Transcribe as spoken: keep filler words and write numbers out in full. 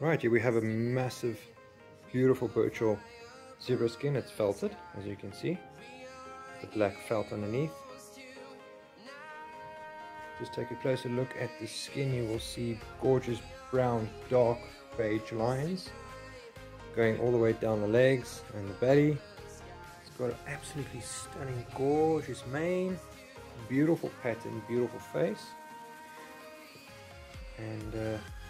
Right, here we have a massive, beautiful Burchell zebra skin. It's felted, as you can see. The black felt underneath. Just take a closer look at the skin. You will see gorgeous brown, dark beige lines going all the way down the legs and the belly. It's got an absolutely stunning, gorgeous mane, beautiful pattern, beautiful face, and uh,